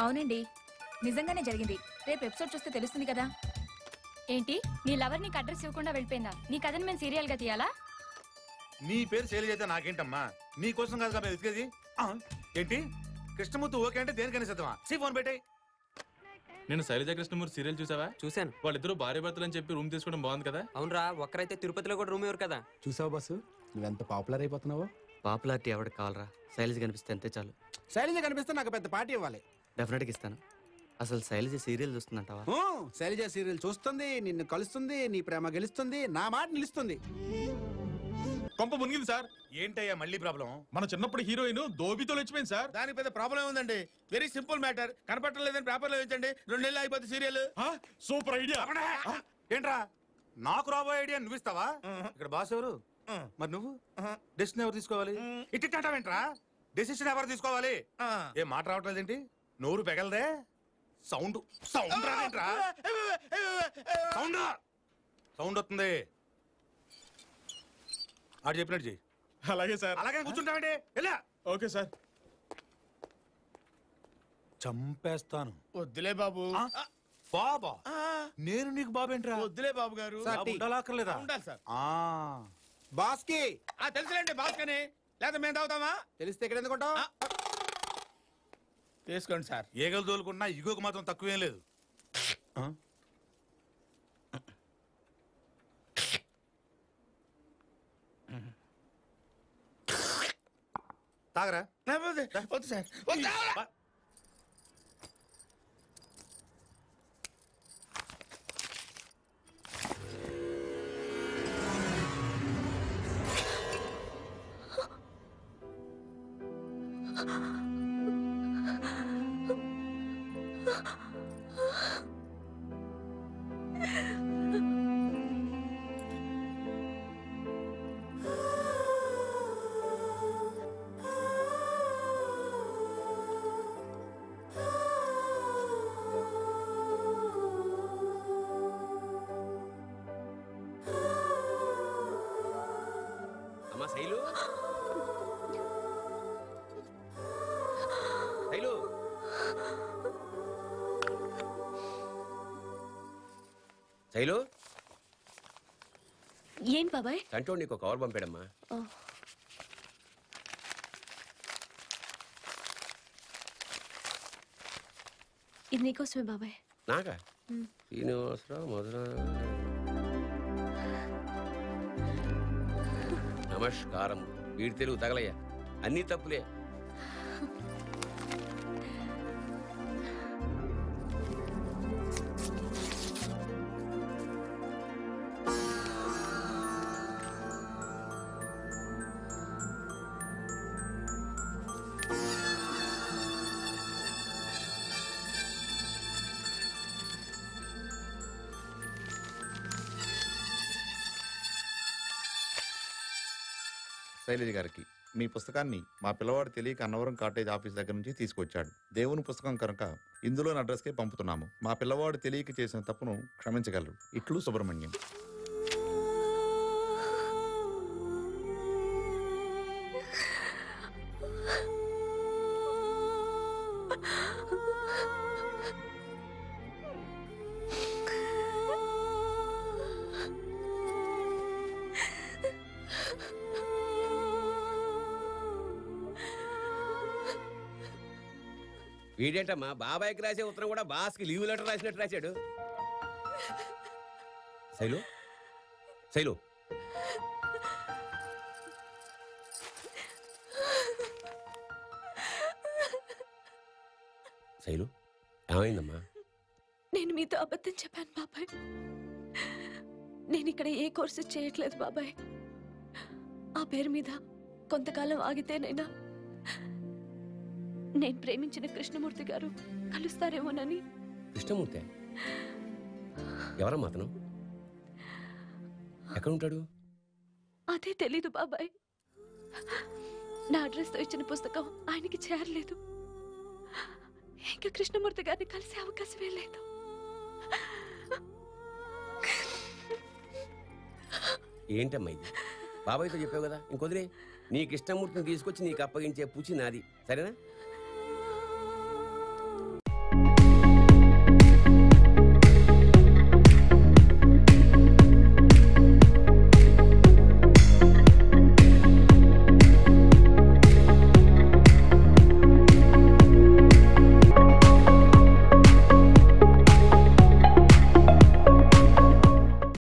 అవునండి, నిజంగానే జరిగింది. రేపు ఎపిసోడ్ చూస్తే తెలుస్తుంది కదా. ఏంటి, నీ లవర్ నీకు అడ్రస్ ఇవ్వకుండా వెళ్ళిపోయిందా? నీ కథని మేము సీరియల్ గా తీయాలా? నీ పేరు శైలజ అయితే నాకేంటమ్మా, నీ కోసం కాదు కదా వెతికేది. ఏంటి కృష్ణమూర్తి ఓకే అంటే దేనికైనా సిద్ధమా? ఫోన్ పెట్టాయి. నేను శైలజ కృష్ణమూర్తి సీరియల్ చూసావా? చూశాను. వాళ్ళిద్దరూ భార్య భర్తలు అని చెప్పి రూమ్ తీసుకోవడం బాగుంది కదా. అవునరా, ఒక్కరైతే తిరుపతిలో కూడా రూమ్ ఇవ్వరు కదా. చూసావు బస్సు, నువ్వెంత పాపులర్ అయిపోతున్నావో. పాపులారిటీ ఎవరికి కావాలరా? శైలజ కనిపిస్తే అంతే చాలు. శైలజ కనిపిస్తే నాకు పెద్ద పార్టీ ఇవ్వాలి. డెఫినెట్గా ఇస్తాను. అసలు శైలజ సీరియల్ చూస్తుందంటావా? శైలజ సీరియల్ చూస్తుంది, నిన్ను కలుస్తుంది, నీ ప్రేమ గెలుస్తుంది, నా మాట నిలుస్తుంది. కొంప మునిగింది సార్. ఏంటయ్యా మళ్ళీ ప్రాబ్లం? మన చిన్నప్పుడు హీరోయిన్ దోబితో లేచిపోయింది సార్. దానికి పెద్ద ప్రాబ్లం ఉందండి. Very simple matter. కనపట్టలేదని పేపర్లో వేయించండి, 2 నెలలు అయిపోతుంది సీరియల్. Super idea. ఏంట్రా నాకు రాబోయే ఐడియా నువ్వు ఇస్తావా? ఇక్కడ బాస్ ఎవరు? మరి నువ్వు డెసిషన్ ఎవరు తీసుకోవాలి? ఇట్టింటావేంట్రా? డెసిషన్ ఎవరు తీసుకోవాలి? ఏం మాట రావట్లేదేంటి? నోరు పెగలదే. సౌండ్ సౌండ్ రాదేంట్రా? సౌండ్ సౌండ్ వస్తుంది. ఆడు చెప్పినట్టు చెయ్యి. అలాగే సార్. అలాగే కూర్చుంటామండి. వెళ్ళా. Okay sir. చంపేస్తాను. వద్దులే బాబు. బాబా? నేను నీకు బాబేంట్రా? వద్దులే బాబు గారు. ఉండాలక్కర్లేదా? ఉండాలి సార్. బాస్ కి తెలుసులేండి బాస్ కని. లేదా మేము తాగుతామా? తెలిస్తే ఇక్కడ ఎందుకుంటావు? తీసుకోండి సార్. ఏగలు తోలుకున్నా ఇగోకు మాత్రం తక్కువేం లేదు. తాగరా? వద్దు సార్. శైలు, శైలు, శైలు. ఏం బాబాయ్? కంటోడు నీకు కవర్ పంపాడమ్మా. ఇది నీకోసమే బాబాయ్. నాకా? శ్రీనివాసరావు మధుర. నమస్కారం. వీడి తెలుగు తగలయ్యా, అన్నీ తప్పులే. శైలజ గారికి మీ పుస్తకాన్ని మా పిల్లవాడు తెలియక అన్నవరం కాటేజ్ ఆఫీస్ దగ్గర నుంచి తీసుకొచ్చాడు. దేవుని పుస్తకం కనుక ఇందులోని అడ్రస్కే పంపుతున్నాము. మా పిల్లవాడు తెలియక చేసిన తప్పును క్షమించగలరు. ఇట్లు సుబ్రహ్మణ్యం. వీడేంటమ్మా బాబాయ్కి రాసే ఉత్తరం కూడా బాస్కి లీవ్ లెటర్ రాసినట్టు రాశాడు. శైలు, శైలు, శైలు, ఏమైందమ్మా? నేను మీతో అబద్ధం చెప్పాను బాబాయ్. నేను ఇక్కడ ఏ కోర్సు చేయట్లేదు బాబాయ్. ఆ పేరు మీద కొంతకాలం ఆగితేనైనా నేను ప్రేమించిన కృష్ణమూర్తి గారు కలుస్తారేమోనని. కృష్ణమూర్తి ఎవరమ్మా అతను? ఎక్కడుంటాడు? అదే తెలీదు బాబాయ్. నా అడ్రస్ తో ఇచ్చిన పుస్తకం ఆయనకి చేరలేదు. ఇంకా కృష్ణమూర్తి గారిని కలిసే అవకాశమే లేదు. ఏంటమ్మా ఇది? బాబాయ్తో చెప్పావు కదా, ఇంకొదిలే. నీ కృష్ణమూర్తిని తీసుకొచ్చి నీకు అప్పగించే పూచి నాది, సరేనా?